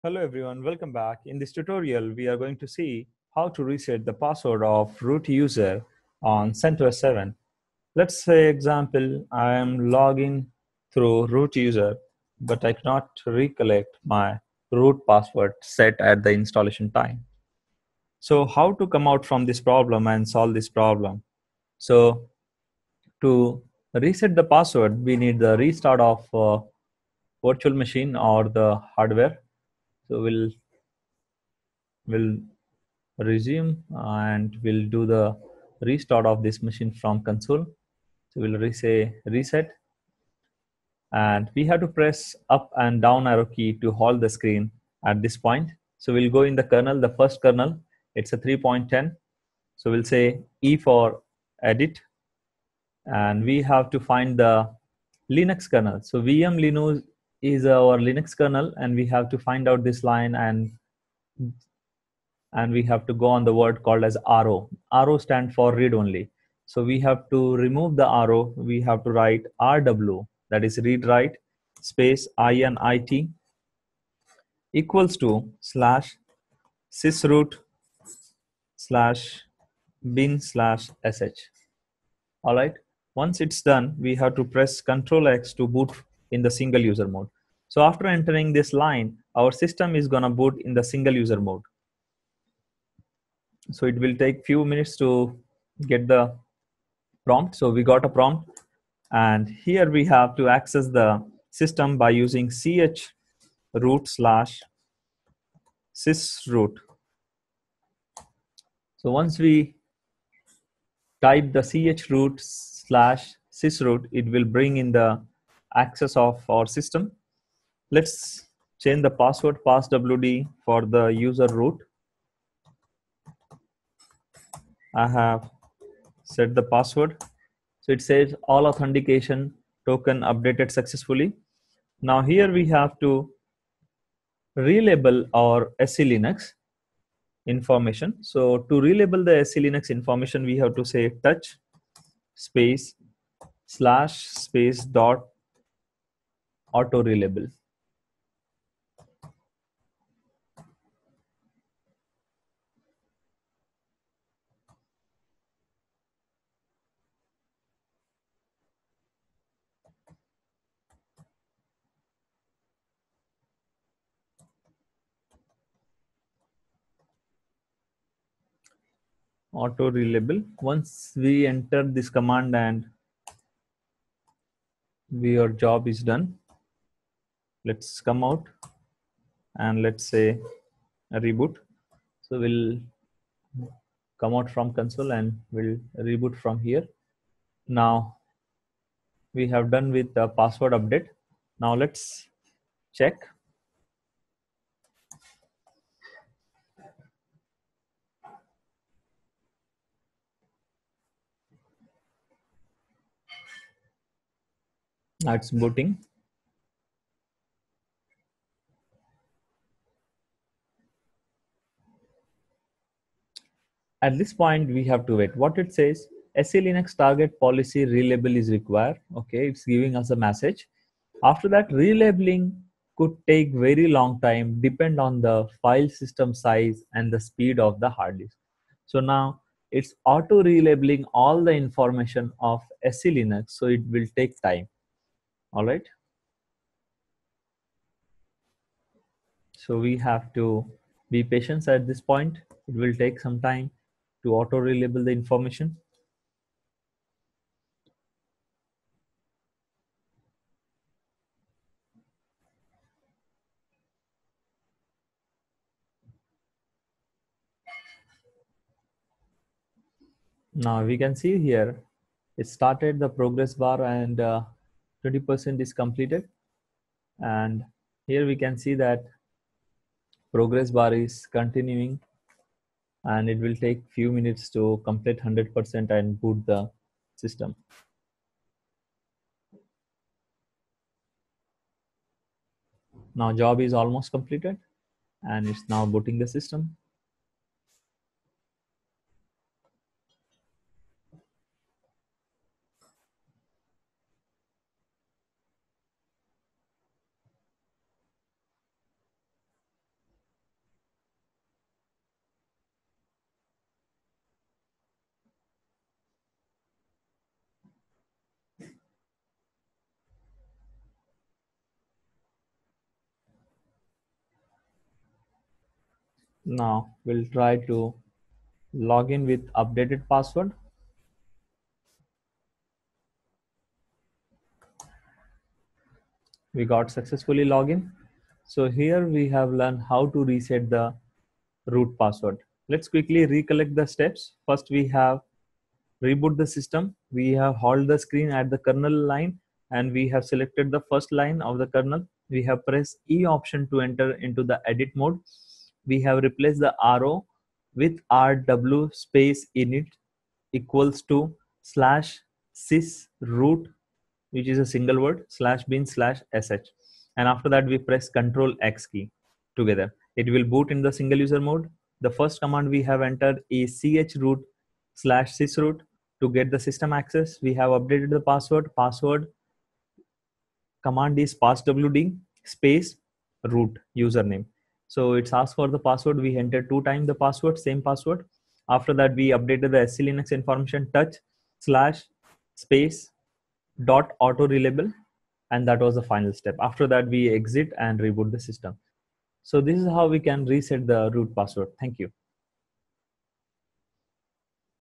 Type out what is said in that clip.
Hello everyone, welcome back. In this tutorial, we are going to see how to reset the password of root user on CentOS 7. Let's say example, I am logging through root user, but I cannot recollect my root password set at the installation time. So how to come out from this problem and solve this problem? So to reset the password, we need the restart of virtual machine or the hardware. So we'll resume and we'll do the restart of this machine from console. So we'll say reset, and we have to press up and down arrow key to hold the screen at this point. So we'll go in the kernel, the first kernel, it's a 3.10. So we'll say E for edit, and we have to find the Linux kernel. So VM Linux is our Linux kernel, and we have to find out this line, and we have to go on the word called as arrow. Arrow stand for read only. So we have to remove the arrow. We have to write RW, that is read write space INIT equals to slash sysroot slash bin slash sh. All right. Once it's done, we have to press Ctrl X to boot in the single user mode. So after entering this line, our system is gonna boot in the single user mode. So it will take few minutes to get the prompt. So we got a prompt, and here we have to access the system by using chroot slash sysroot. So once we type the chroot slash sysroot, it will bring in the access of our system. Let's change the password passwd for the user root. I have set the password. So it says all authentication token updated successfully. Now here we have to relabel our SE Linux information. So to relabel the SE Linux information, we have to say touch space slash space dot auto relabel. Auto relabel. Once we enter this command and your job is done, let's come out and let's say a reboot. So we'll come out from console and we'll reboot from here. Now we have done with the password update. Now let's check. Now it's booting. At this point, we have to wait. What it says, SE Linux target policy relabel is required. Okay, it's giving us a message. After that, relabeling could take very long time, depend on the file system size and the speed of the hard disk. So now it's auto relabeling all the information of SE Linux, so it will take time. All right. So we have to be patient at this point. It will take some time to auto relabel the information. Now we can see here, it started the progress bar and 20% is completed. And here we can see that progress bar is continuing, and it will take few minutes to complete 100% and boot the system. Now job is almost completed and it's now booting the system. Now we'll try to log in with updated password. We got successfully login. So here we have learned how to reset the root password. Let's quickly recollect the steps. First, we have reboot the system. We have hold the screen at the kernel line and we have selected the first line of the kernel. We have pressed E option to enter into the edit mode. We have replaced the arrow with rw space init equals to slash sys root, which is a single word, slash bin slash sh. And after that, we press Control X key together. It will boot in the single user mode. The first command we have entered is chroot slash sysroot to get the system access. We have updated the password. Password command is passwd space root username. So it's asked for the password. We entered 2 times the password, same password. After that, we updated the SC Linux information touch slash space dot auto reliable, and that was the final step. After that, we exit and reboot the system. So this is how we can reset the root password. Thank you.